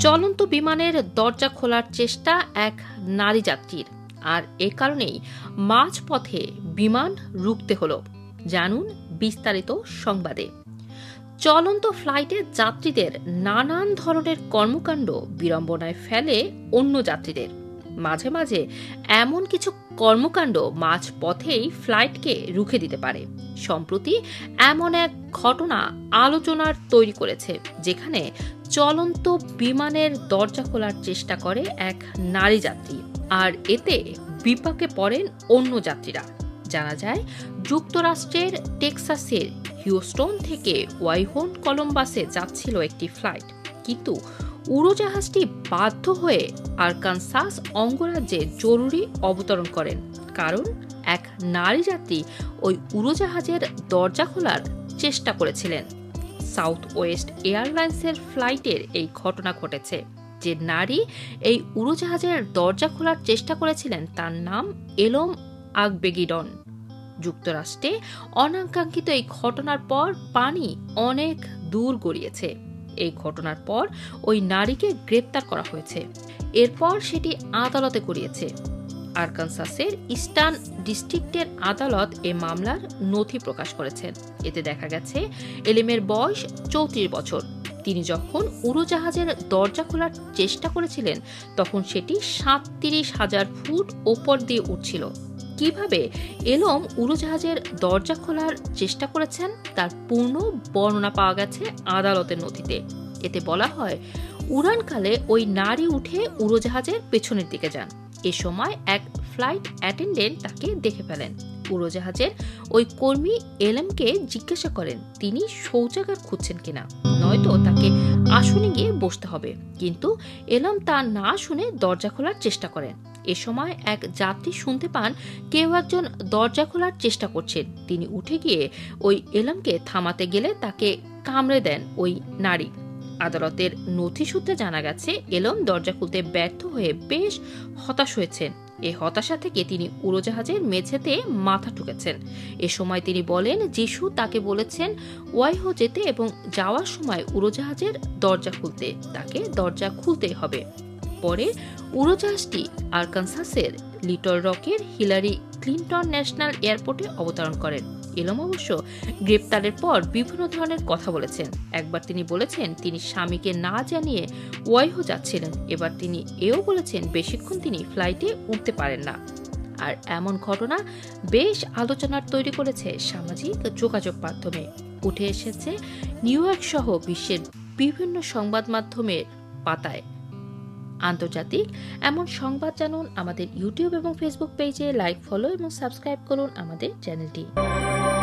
চলন্ত বিমানের দরজা খোলার চেষ্টা এক নারী যাত্রীর, আর এ কারণেই মাঝপথে বিমান রুখতে হলো। জানুন বিস্তারিত সংবাদে। চলন্ত ফ্লাইটে যাত্রীদের নানান ধরনের কর্মকাণ্ড বিড়ম্বনায় ফেলে অন্য যাত্রীদের। মাঝে মাঝে এমন কিছু কর্মকাণ্ড মাঝপথেই ফ্লাইটকে রুখে দিতে পারে। সম্প্রতি এমন এক ঘটনা আলোচনার তৈরি করেছে, যেখানে চলন্ত বিমানের দরজা খোলার চেষ্টা করে এক নারী যাত্রী, আর এতে বিপাকে পড়েন অন্য যাত্রীরা। জানা যায়, যুক্তরাষ্ট্রের টেক্সাসের হিউস্টন থেকে ওয়াইহন কলম্বাসে যাচ্ছিল একটি ফ্লাইট, কিন্তু উড়োজাহাজটি বাধ্য হয়ে আরকানসাস অঙ্গরাজ্যে জরুরি অবতরণ করেন, কারণ এক নারী যাত্রী ওই উড়োজাহাজের দরজা খোলার চেষ্টা করেছিলেন। সাউথ ওয়েস্ট এয়ারলাইন্সের ফ্লাইটের এই ঘটনা ঘটেছে। যে নারী এই উড়োজাহাজের দরজা খোলার চেষ্টা করেছিলেন তার নাম এলম আগবেগিডন। যুক্তরাষ্ট্রে অনাকাঙ্ক্ষিত এই ঘটনার পর পানি অনেক দূর গড়িয়েছে। এই ঘটনার পর ওই নারীকে গ্রেপ্তার করা হয়েছে। এরপর সেটি আদালতে গড়িয়েছে। আরকানসাসের ইস্টার্ন ডিস্ট্রিক্টের আদালত এ মামলার নথি প্রকাশ করেছেন। এতে দেখা গেছে, এলেমের বয়স 34 বছর। তিনি যখন উড়োজাহাজের দরজা খোলার চেষ্টা করেছিলেন, তখন সেটি 37,000 ফুট ওপর দিয়ে উঠছিল। কিভাবে এলম উড়োজাহাজের দরজা খোলার চেষ্টা করেছেন তার পূর্ণ বর্ণনা পাওয়া গেছে আদালতের নথিতে। এতে বলা হয়, উড়ানকালে ওই নারী উঠে উড়োজাহাজের পেছনের দিকে যান। এ সময় এক ফ্লাইট অ্যাটেন্ডেন্ট তাকে দেখে ফেলেন। উড়োজাহাজের ওই কর্মী এলমকে জিজ্ঞাসা করেন তিনি শৌচাগার খুঁজছেন কিনা, নয়তো তাকে আসনে গিয়ে বসতে হবে। কিন্তু এলম তা না শুনে দরজা খোলার চেষ্টা করেন। এ সময় এক যাত্রী শুনতে পান কেউ একজন দরজা খোলার চেষ্টা করছেন। তিনি উঠে গিয়ে ওই এলমকে থামাতে গেলে তাকে কামড়ে দেন ওই নারী। আদালতের নথি সূত্রে জানা গেছে, এলম দরজা খুলতে ব্যর্থ হয়ে বেশ হতাশ হয়েছেন। এই হতাশা থেকে তিনি উড়োজাহাজের মেঝেতে মাথা ঠুকেছেন। এ সময় তিনি বলেন যিশু তাকে বলেছেন ওয়াইহো যেতে এবং যাওয়ার সময় উড়োজাহাজের দরজা খুলতে, তাকে দরজা খুলতেই হবে। পরে উড়োজাহাজটি আরকানসাসের লিটল রকের হিলারি ক্লিন্টন ন্যাশনাল এয়ারপোর্টে অবতরণ করেন। এলম অবশ্য গ্রেপ্তারের পর বিভিন্ন ধরনের কথা বলেছেন। একবার তিনি বলেছেন তিনি স্বামীকে না জানিয়ে ওয়াইহো যাচ্ছিলেন। এবার তিনি এও বলেছেন বেশিক্ষণ তিনি ফ্লাইটে উঠতে পারেন না। আর এমন ঘটনা বেশ আলোচনার তৈরি করেছে সামাজিক যোগাযোগ মাধ্যমে। উঠে এসেছে নিউ ইয়র্ক সহ বিশ্বের বিভিন্ন সংবাদ মাধ্যমের পাতায়। আন্তর্জাতিক এমন সংবাদ জানুন আমাদের ইউটিউব এবং ফেসবুক পেজে। লাইক, ফলো এবং সাবস্ক্রাইব করুন আমাদের চ্যানেলটি।